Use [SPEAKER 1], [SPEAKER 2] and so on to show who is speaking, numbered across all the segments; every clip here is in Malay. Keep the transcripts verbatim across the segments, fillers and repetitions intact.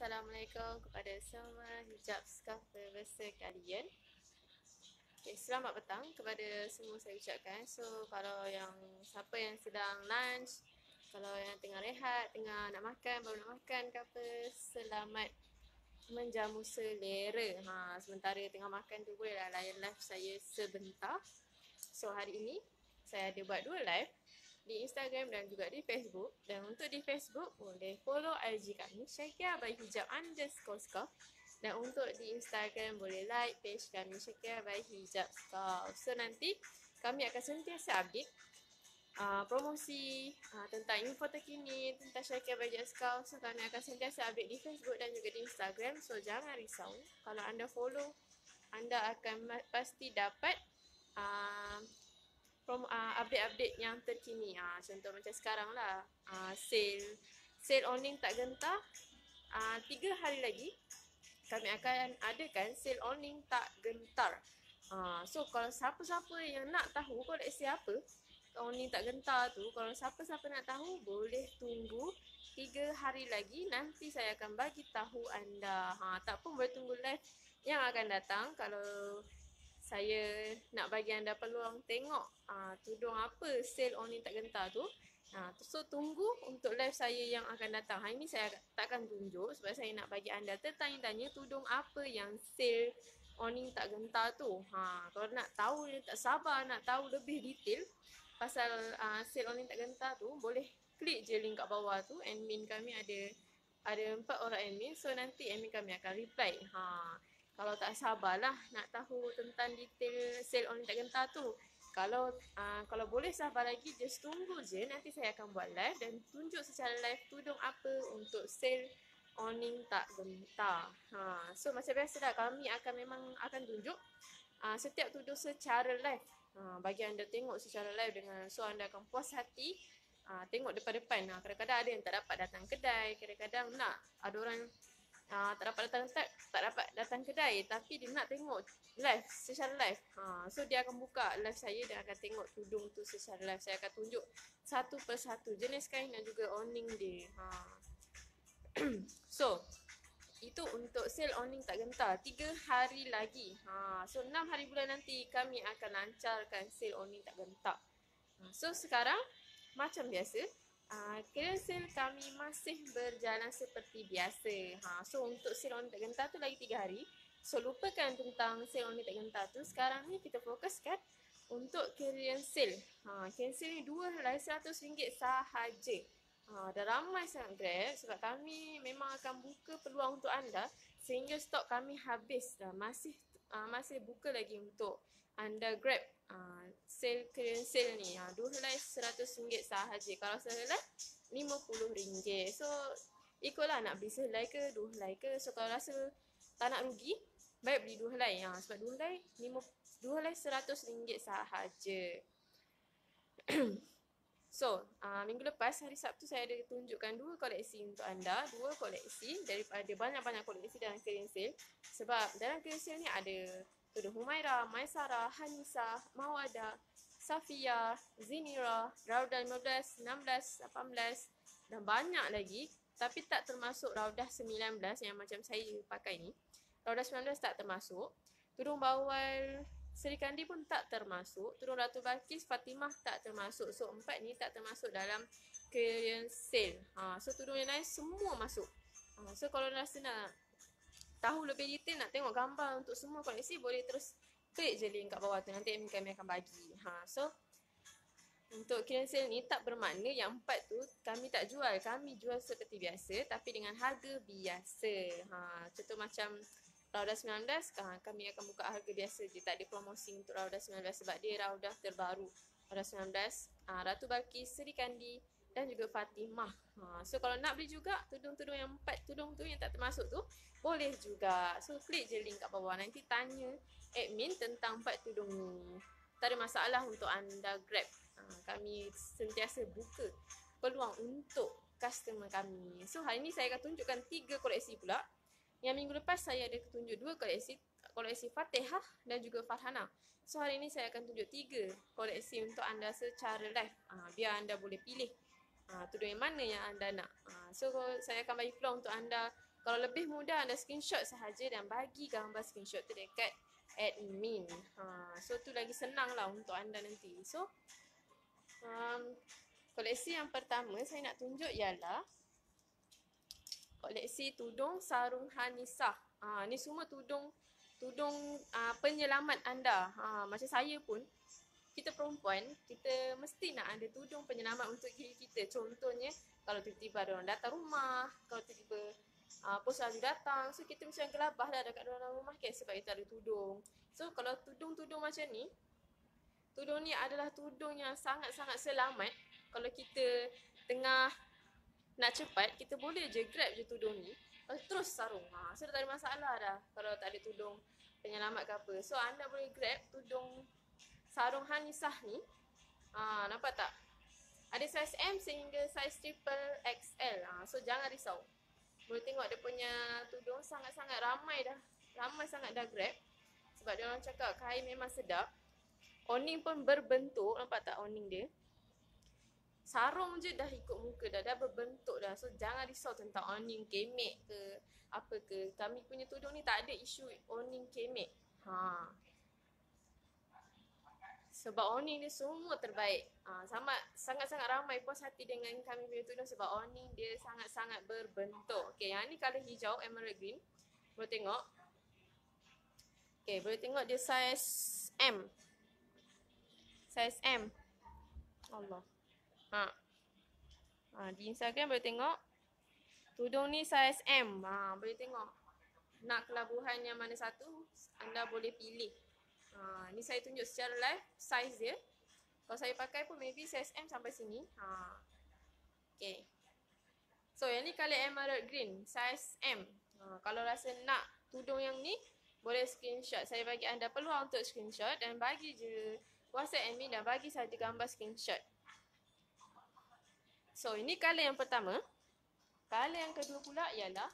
[SPEAKER 1] Assalamualaikum kepada semua hijab scarf berbeza kalian. Okay, selamat petang kepada semua saya ucapkan. So, kalau yang siapa yang sedang lunch, kalau yang tengah rehat, tengah nak makan, baru nak makan ke apa, selamat menjamu selera. Ha, sementara tengah makan tu bolehlah layan live saya sebentar. So, hari ini saya ada buat dua live di Instagram dan juga di Facebook. Dan untuk di Facebook boleh follow I G kami Syakia by Hijab underscore scarf. Dan untuk di Instagram boleh like page kami Syakia by Hijab scarf. So nanti kami akan sentiasa update uh, promosi uh, tentang info terkini tentang Syakia by Hijab scarf. So kami akan sentiasa update di Facebook dan juga di Instagram. So jangan risau, kalau anda follow, anda akan pasti dapat uh, From uh, update-update yang terkini. Uh, contoh macam sekarang lah, uh, sale sale owning tak gentar. Uh, tiga hari lagi kami akan adakan sale owning tak gentar. Uh, so kalau siapa-siapa yang nak tahu koleksi apa owning tak gentar tu, kalau siapa-siapa nak tahu boleh tunggu tiga hari lagi. Nanti saya akan bagi tahu anda. Ha, tak pun boleh tunggu live yang akan datang. Kalau saya nak bagi anda peluang tengok uh, tudung apa sale owning tak gentar tu. Uh, so tunggu untuk live saya yang akan datang. Hari ni saya takkan tunjuk sebab saya nak bagi anda tertanya-tanya tudung apa yang sale owning tak gentar tu. Ha, kalau nak tahu, tak sabar nak tahu lebih detail pasal uh, sale owning tak gentar tu, boleh klik je link kat bawah tu. Admin kami ada ada empat orang admin. So nanti admin kami akan reply. Ha, kalau tak sabarlah nak tahu tentang detail sale owning tak gentar tu. Kalau uh, kalau boleh sabar lagi, just tunggu je. Nanti saya akan buat live dan tunjuk secara live tudung apa untuk sale owning tak gentar. Ha, so macam biasa dah, kami akan memang akan tunjuk uh, setiap tudung secara live. Ha, bagi anda tengok secara live dengan so anda akan puas hati. Uh, tengok depan-depan. Uh, kadang-kadang ada yang tak dapat datang kedai. Kadang-kadang nak, ada orang Uh, tak dapat datang tak, tak dapat datang kedai tapi dia nak tengok live secara live. Ha, so dia akan buka live saya dan akan tengok tudung tu secara live. Saya akan tunjuk satu persatu jenis kain dan juga owning dia. Ha. So itu untuk sale owning tak gentar. Tiga hari lagi. Ha, so enam hari bulan nanti kami akan lancarkan sale owning tak gentar. Ha, so sekarang macam biasa, Uh, kira sale kami masih berjalan seperti biasa. Ha, so untuk sale owning tak gentar tu lagi tiga hari. So lupakan tentang sale owning tak gentar tu. Sekarang ni kita fokuskan untuk clearance sale. Ha, clearance sale ni dua helai seratus ringgit sahaja. Ha, dah ramai sangat Grab sebab kami memang akan buka peluang untuk anda sehingga stok kami habis dah. Masih uh, masih buka lagi untuk anda Grab. Uh, sale clearance sale ni uh, dua helai seratus ringgit sahaja. Kalau sehelai lima puluh ringgit. So ikutlah nak beli sehelai ke dua helai ke. So kalau rasa tak nak rugi, baik beli dua helai. uh, Sebab dua helai dua helai seratus ringgit sahaja. So uh, minggu lepas hari Sabtu saya ada tunjukkan dua koleksi untuk anda. Dua koleksi daripada banyak-banyak koleksi dalam clearance sale. Sebab dalam clearance sale ni ada tudung Humaira, Maisara, Hanisa, Mawada, Safia, Zinira, Raudah lima belas, enam belas, lapan belas dan banyak lagi. Tapi tak termasuk Raudah sembilan belas yang macam saya pakai ni. Raudah sembilan belas tak termasuk. Tudung bawal Seri Kandi pun tak termasuk. Tudung Ratu Balkis, Fatimah tak termasuk. So empat ni tak termasuk dalam clearance sale. Ha, so tudung yang lain semua masuk. Ha, so kalau rasa nak tahu lebih detail, nak tengok gambar untuk semua koleksi, boleh terus klik je link kat bawah tu. Nanti admin kami akan bagi. Ha, so untuk clearance sale ni tak bermakna yang empat tu kami tak jual. Kami jual seperti biasa tapi dengan harga biasa. Ha, contoh macam Raudah sembilan belas, ha, kami akan buka harga biasa je. Tak ada promosi untuk Raudah sembilan belas sebab dia Raudah terbaru. Raudah sembilan belas, ha, Ratu Balkis, Seri Kandi dan juga Fatimah. Ha, so kalau nak beli juga tudung-tudung yang empat tudung tu yang tak termasuk tu, boleh juga. So klik je link kat bawah. Nanti tanya admin tentang empat tudung ni. Tak ada masalah untuk anda Grab. Ha, kami sentiasa buka peluang untuk customer kami. So hari ni saya akan tunjukkan tiga koleksi pula. Yang minggu lepas saya ada tunjuk dua koleksi. Koleksi Fatihah dan juga Farhana. So hari ni saya akan tunjuk tiga koleksi untuk anda secara live. Ha, biar anda boleh pilih Ha, tudung yang mana yang anda nak. Ha, so saya akan bagi peluang untuk anda Kalau lebih mudah, anda screenshot sahaja dan bagi gambar screenshot tu dekat admin. Ha, so tu lagi senang lah untuk anda nanti. So um, koleksi yang pertama saya nak tunjuk ialah koleksi tudung sarung Hanisah. Ha, ni semua tudung tudung uh, penyelamat anda. Ha, macam saya pun, kita perempuan, kita mesti nak ada tudung penyelamat untuk diri kita. Contohnya, kalau tiba-tiba ada orang datang rumah, kalau tiba-tiba uh, pos selalu datang, so kita macam gelabah lah dekat dalam rumah kan, sebab kita ada tudung. So kalau tudung-tudung macam ni, tudung ni adalah tudung yang sangat-sangat selamat. Kalau kita tengah nak cepat, kita boleh je grab je tudung ni, terus sarung. Ha, so dah tak ada masalah dah kalau tak ada tudung penyelamat ke apa. So anda boleh grab tudung sarung Hanisah ni. Ha, nampak tak? Ada saiz M sehingga saiz triple X L. Ha, so jangan risau. Boleh tengok dia punya tudung sangat-sangat ramai dah. Ramai sangat dah grab. Sebab dia orang cakap kain memang sedap. Awning pun berbentuk. Nampak tak awning dia? Sarung je dah ikut muka dah. Dah berbentuk dah. So jangan risau tentang awning kemek ke apa ke. Kami punya tudung ni tak ada isu awning kemek. Ha. Sebab awning dia semua terbaik. Ha, sama sangat-sangat ramai puas hati dengan kami punya tudung sebab awning dia sangat-sangat berbentuk. Okey, yang ni colour hijau, emerald green. Boleh tengok. Okey, boleh tengok dia saiz M. Saiz M. Allah. Ha. Ha, di Instagram boleh tengok. Tudung ni saiz M. Ha, boleh tengok. Nak kelabuhan yang mana satu, anda boleh pilih. Ha, ni saya tunjuk secara live saiz dia. Kalau saya pakai pun maybe saiz M sampai sini. Ha. Okay. So yang ni colour emerald green, saiz M. Ha, kalau rasa nak tudung yang ni, boleh screenshot. Saya bagi anda peluang untuk screenshot dan bagi je WhatsApp admin dan bagi saja gambar screenshot. So ini colour yang pertama. Colour yang kedua pula ialah,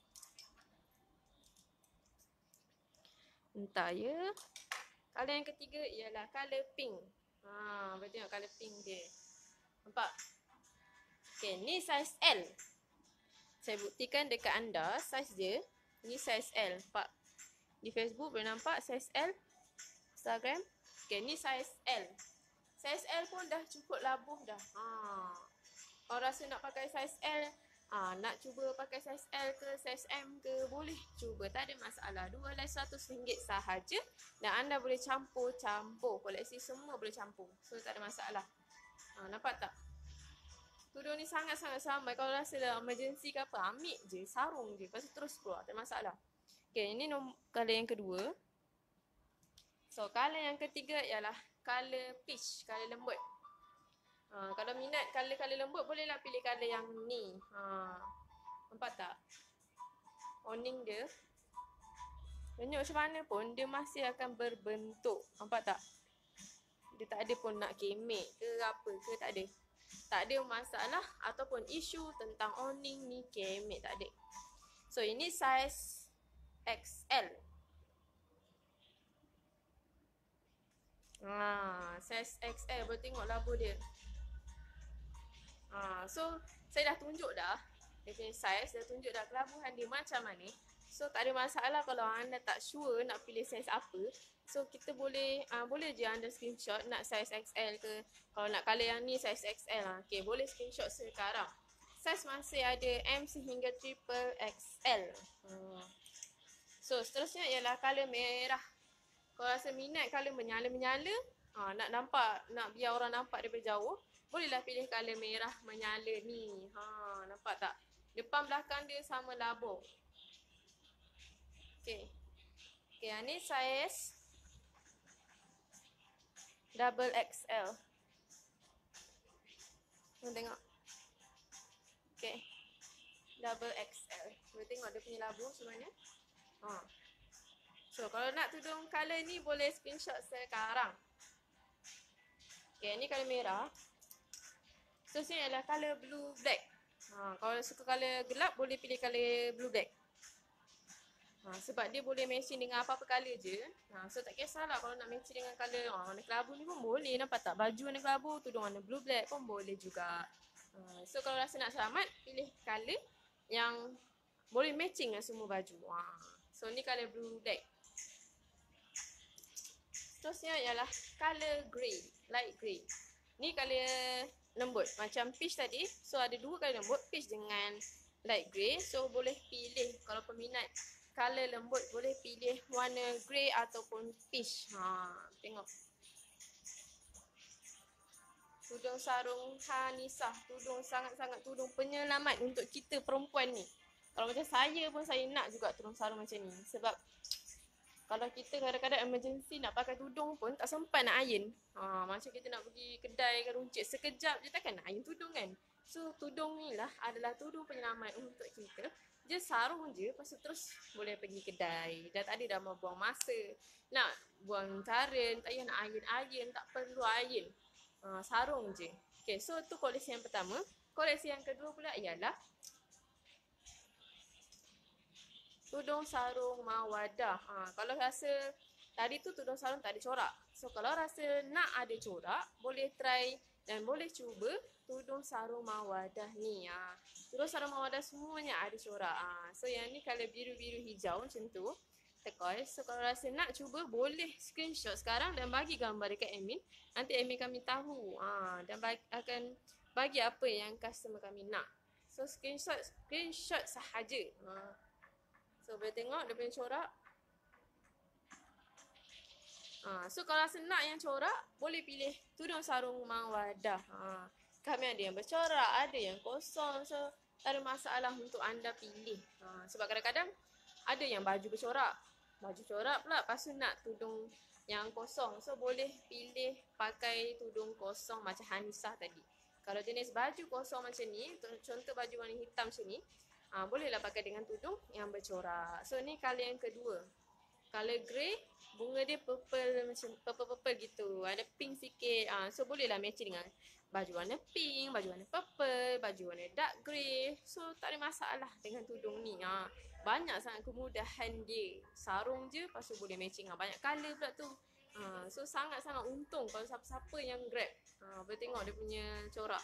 [SPEAKER 1] entah ya. Colour yang ketiga ialah colour pink. Ha, boleh tengok colour pink dia. Nampak? Okay, ni saiz L. Saya buktikan dekat anda saiz dia. Ni saiz L. Nampak? Di Facebook boleh nampak saiz L. Instagram. Okay, ni saiz L. Saiz L pun dah cukup labuh dah. Ha. Kalau rasa nak pakai saiz L, ah, nak cuba pakai saiz L ke saiz M ke, boleh cuba, tak ada masalah. Dua helai seratus ringgit sahaja dan anda boleh campur-campur. Koleksi semua boleh campur. So tak ada masalah. Ah, nampak tak? Tudung ni sangat-sangat samai. Kalau rasa dah emergency ke apa, ambil je, sarung je, lepas tu terus keluar, tak ada masalah. Okay, ini nombor colour yang kedua. So colour yang ketiga ialah colour peach, colour lembut. Ha, kalau minat colour-colour lembut, bolehlah pilih colour yang ni. Ha, nampak tak? Awning dia. Tengok macam mana pun, dia masih akan berbentuk. Nampak tak? Dia tak ada pun nak kemek ke apa ke, tak ada. Tak ada masalah ataupun isu tentang awning ni kemek, tak ada. So ini saiz X L. Ha, saiz X L, boleh tengok labu dia. Ha, so saya dah tunjuk dah dia punya saiz, dah tunjuk dah kelabuhan dia macam mana. So tak ada masalah kalau anda tak sure nak pilih saiz apa. So kita boleh uh, boleh je anda screenshot nak saiz X L ke. Kalau nak colour yang ni saiz X L lah. Okay, boleh screenshot sekarang. Saiz masih ada M sehingga triple X L. Hmm. So seterusnya ialah colour merah. Kalau rasa minat colour menyala-menyala, ha, nak nampak, nak biar orang nampak daripada jauh, bolehlah pilih colour merah menyala ni. Ha, nampak tak? Depan belakang dia sama labur. Okay. Okay, yang ni saiz double X L. Kita tengok. Okay. Double X L. Kita tengok dia punya labur macam mana. Ha. So, kalau nak tudung colour ni boleh screenshot sekarang. Okay, ni colour merah. So, sini adalah colour blue black. Ha, kalau suka colour gelap, boleh pilih colour blue black. Ha, sebab dia boleh matching dengan apa-apa colour je. Ha, so, tak kisahlah kalau nak matching dengan colour. Ha, warna kelabu ni pun boleh. Nampak tak? Baju warna kelabu, tudung warna blue black pun boleh juga. Ha, so, kalau rasa nak selamat, pilih colour yang boleh matching dengan semua baju. Ha. So ni colour blue black. Terusnya ialah colour grey, light grey. Ni colour lembut macam peach tadi. So ada dua colour lembut, peach dengan light grey. So boleh pilih kalau peminat colour lembut boleh pilih warna grey ataupun peach. Ha, tengok. Tudung sarung Hanisah, tudung sangat-sangat tudung penyelamat untuk kita perempuan ni. Kalau macam saya pun saya nak juga tudung sarung macam ni. Sebab kalau kita kadang-kadang emergency nak pakai tudung pun tak sempat nak iron. Ha, macam kita nak pergi kedai ke runcit sekejap je takkan nak iron tudung kan. So tudung ni lah adalah tudung penyelamat untuk kita. Just sarung je, lepas tu terus boleh pergi kedai. Dah tak ada dah mau buang masa. Nak buang current, tak payah nak iron-iron, tak perlu iron. Ha, sarung je. Okay, so tu koleksi yang pertama. Koleksi yang kedua pula ialah tudung sarung Mawadah. Ha, kalau rasa tadi tu tudung sarung tak ada corak. So kalau rasa nak ada corak, boleh try dan boleh cuba tudung sarung Mawadah ni. Ha, tudung sarung Mawadah semuanya ada corak. Ha, so yang ni colour biru-biru hijau macam tu. Turquoise. So kalau rasa nak cuba, boleh screenshot sekarang dan bagi gambar dekat admin. Nanti admin kami tahu. Ha, dan bagi, akan bagi apa yang customer kami nak. So screenshot screenshot sahaja. Ha. So boleh tengok dia punya corak. Ha, so kalau rasa nak yang corak, boleh pilih tudung sarung Mawadah. Ha, kami ada yang bercorak, ada yang kosong. So tak ada masalah untuk anda pilih. Ha, sebab kadang-kadang ada yang baju bercorak. Baju corak pula, lepas tu nak tudung yang kosong. So boleh pilih pakai tudung kosong macam Hanisah tadi. Kalau jenis baju kosong macam ni, contoh baju warna hitam macam ni, Ha, bolehlah pakai dengan tudung yang bercorak. So ni colour yang kedua. Colour grey, bunga dia purple macam purple-purple gitu. Ada pink sikit. Ha, so bolehlah matching dengan baju warna pink, baju warna purple, baju warna dark grey. So tak ada masalah dengan tudung ni. Ha, banyak sangat kemudahan dia. Sarung je, lepas tu boleh matching. Ha, banyak colour pula tu. Ha, so sangat-sangat untung kalau siapa-siapa yang grab. Ha, boleh tengok dia punya corak.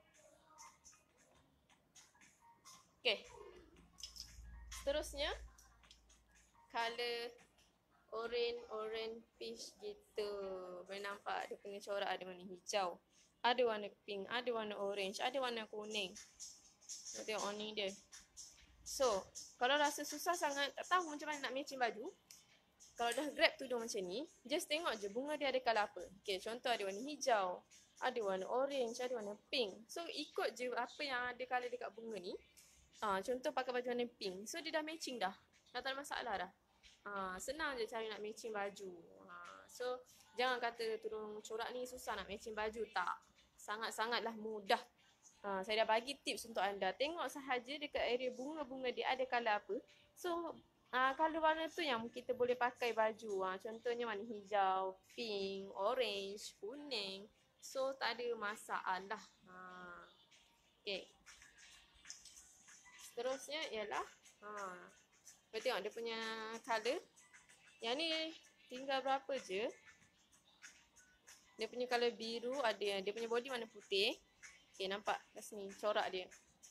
[SPEAKER 1] Okay. Seterusnya colour orange, orange peach gitu. Boleh nampak dia punya corak ada warna hijau, ada warna pink, ada warna orange, ada warna kuning. Kita tengok awning dia. So, kalau rasa susah sangat tak tahu macam mana nak matching baju, kalau dah grab tudung macam ni, just tengok je bunga dia ada colour apa. Okay, contoh ada warna hijau, ada warna orange, ada warna pink. So, ikut je apa yang ada colour dekat bunga ni. Ha, contoh pakai baju warna pink. So dia dah matching dah. Dah tak ada masalah dah. Ha, senang je cara nak matching baju. Ha, so jangan kata tudung corak ni susah nak matching baju. Tak. Sangat-sangatlah mudah. Ha, saya dah bagi tips untuk anda. Tengok sahaja dekat area bunga-bunga dia ada colour apa. So ha, colour warna tu yang kita boleh pakai baju. Ha, contohnya warna hijau, pink, orange, kuning. So tak ada masalah. Ha, okay. Seterusnya ialah ha, kita tengok dia punya colour. Yang ni tinggal berapa je. Dia punya colour biru, ada yang dia punya body warna putih. Okay, nampak kat sini corak dia.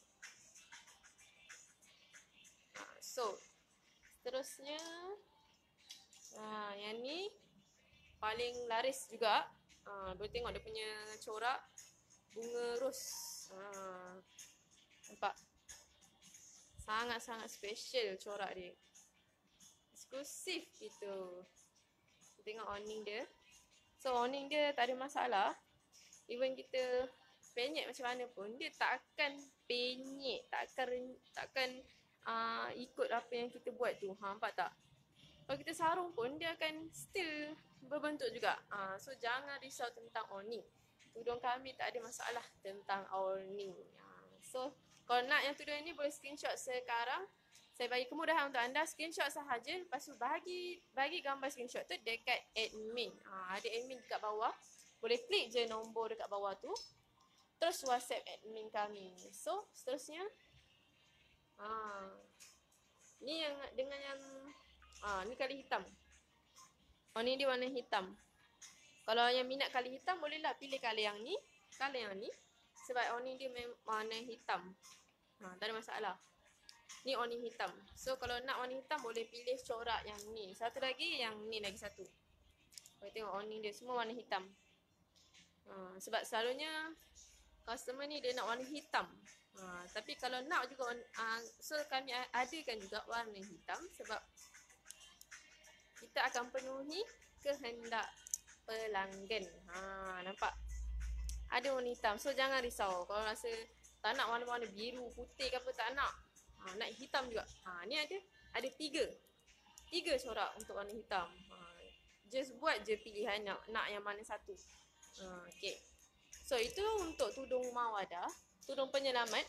[SPEAKER 1] Ha, so seterusnya ha, yang ni paling laris juga. Ha, boleh tengok dia punya corak bunga ros. Ha, nampak sangat-sangat special corak dia. Eksklusif gitu. Tengok awning dia. So awning dia tak ada masalah. Even kita penyek macam mana pun, dia tak akan penyek, tak akan tak akan uh, ikut apa yang kita buat tu. Ha, nampak tak? Kalau kita sarung pun dia akan still berbentuk juga. Uh, so jangan risau tentang awning. Tudung kami tak ada masalah tentang awning. Uh, so kalau nak yang tudung ini boleh screenshot sekarang. Saya bagi kemudahan untuk anda, screenshot sahaja. Lepas tu bagi bagi gambar screenshot tu dekat admin. Ha, ada admin dekat bawah. Boleh klik je nombor dekat bawah tu. Terus WhatsApp admin kami. So seterusnya. Ha, ni yang dengan yang ha, ni kali hitam. Oh ni dia warna hitam. Kalau yang minat kali hitam bolehlah pilih kali yang ni. Kali yang ni. Sebab oh ni dia warna hitam. Ha, tak ada masalah. Ni awning hitam. So kalau nak awning hitam boleh pilih corak yang ni. Satu lagi yang ni lagi satu. Boleh tengok awning dia semua warna hitam. Ha, sebab selalunya customer ni dia nak warna hitam. Ha, tapi kalau nak juga uh, so kami adakan juga warna hitam sebab kita akan penuhi kehendak pelanggan. Ha, nampak? Ada warna hitam. So jangan risau. Kalau rasa tak nak warna-warna biru, putih ke apa, tak nak. Ha, nak hitam juga. Ha, ni ada ada tiga. Tiga corak untuk warna hitam. Ha, just buat je pilihan nak, nak yang mana satu. Ha, okay. So itu untuk tudung mawadah, tudung penyelamat.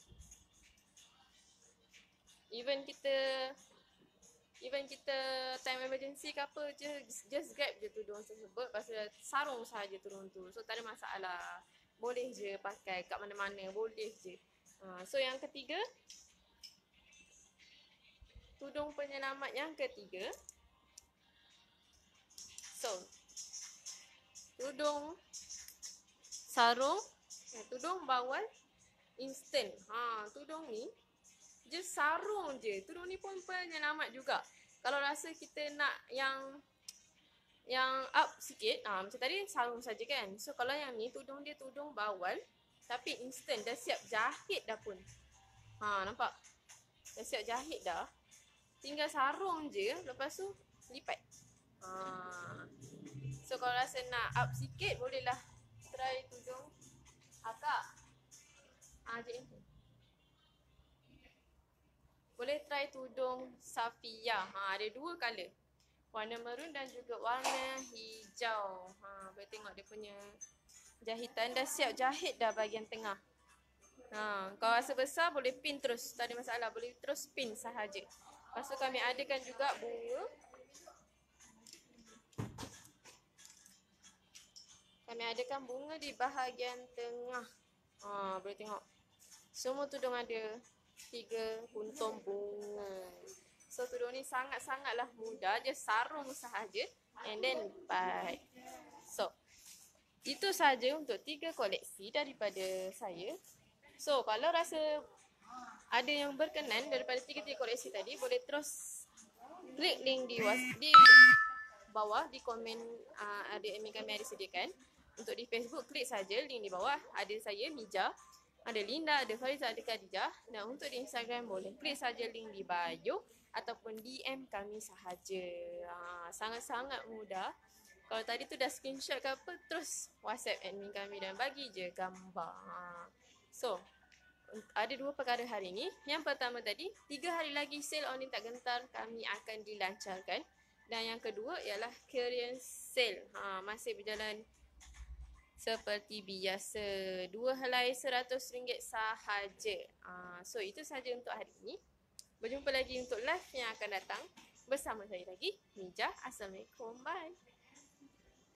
[SPEAKER 1] Even kita Even kita time emergency ke apa je, just grab je tudung tersebut. Lepas tu sarung sahaja tudung tu. So tak ada masalah. Boleh je pakai kat mana-mana. Boleh je. Ha, so yang ketiga, tudung penyelamat yang ketiga. So, tudung sarung, eh, tudung bawal instant. Ha, tudung ni just sarung je. Tudung ni pun penyelamat juga. Kalau rasa kita nak yang yang up sikit, ha, macam tadi sarung saja kan. So kalau yang ni tudung dia tudung bawal tapi instant, dah siap jahit dah pun. Ha, nampak? Dah siap jahit dah. Tinggal sarung je, lepas tu lipat. Ha. So kalau rasa nak up sikit, bolehlah try tudung akak. Ha, je ni. Boleh try tudung Safia. Ha, ada dua colour. Warna maroon dan juga warna hijau. Ha, boleh tengok dia punya jahitan. Dah siap jahit dah bahagian tengah. Ha, kalau rasa besar boleh pin terus. Tak ada masalah. Boleh terus pin sahaja. Lepas tu kami adakan juga bunga. Kami adakan bunga di bahagian tengah. Ha, boleh tengok. Semua tudung ada tiga kuntum bunga. So tudung ni sangat-sangatlah mudah. Just sarung sahaja and then lipat. So itu sahaja untuk tiga koleksi daripada saya. So kalau rasa ada yang berkenan daripada tiga-tiga koleksi tadi, boleh terus klik link di, di bawah di komen. uh, Ada admin kami ada sediakan. Untuk di Facebook, klik saja link di bawah. Ada saya, Mija, ada Linda, ada Fariza, ada Khadijah. Dan untuk di Instagram boleh klik saja link di bio ataupun D M kami sahaja. Ha, sangat-sangat mudah. Kalau tadi tu dah screenshot ke apa, terus WhatsApp admin kami dan bagi je gambar. Ha. So, ada dua perkara hari ni. Yang pertama tadi, tiga hari lagi sale online tak gentar kami akan dilancarkan. Dan yang kedua ialah clearance sale. Ha, masih berjalan seperti biasa. Dua helai seratus ringgit sahaja. Uh, so itu sahaja untuk hari ini. Berjumpa lagi untuk live yang akan datang. Bersama saya lagi, Mija. Assalamualaikum. Bye.